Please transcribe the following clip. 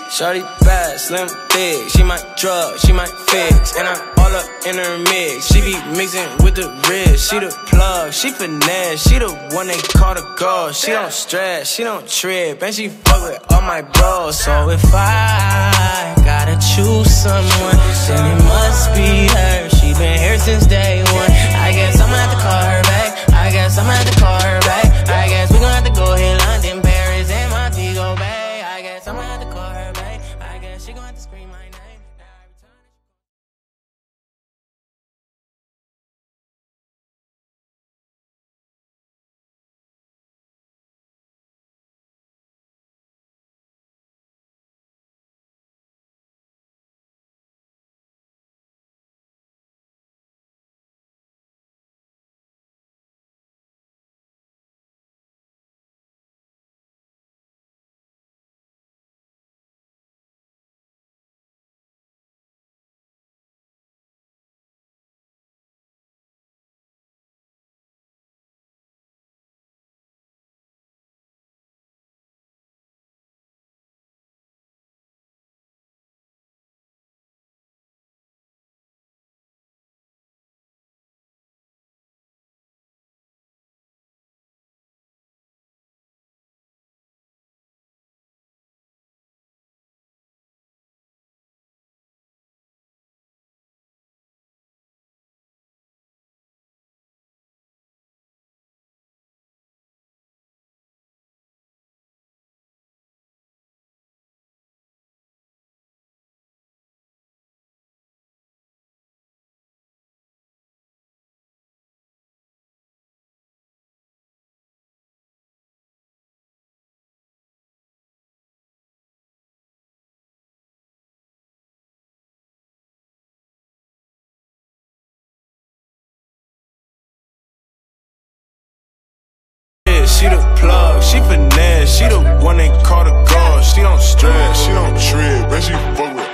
Shawty bad, slim, thick. She might drug, she might fix. And I'm all up in her mix. She be mixing with the wrist. She the plug, she finesse. She the one they call the girl. She don't stress, she don't trip. And she fuck with all my bros. So if I gotta choose someone, then it must be her. She been here since day one. I guess I'ma have to call her back. I guess I'ma have to call her back. I guess we gon' have to go hit London, Paris, and Montego Bay. I guess I'ma have to call her back. I guess she gon' have to scream my name. She the plug, she finesse. She the one they call the girl. She don't stress, she don't trip, and she fuck with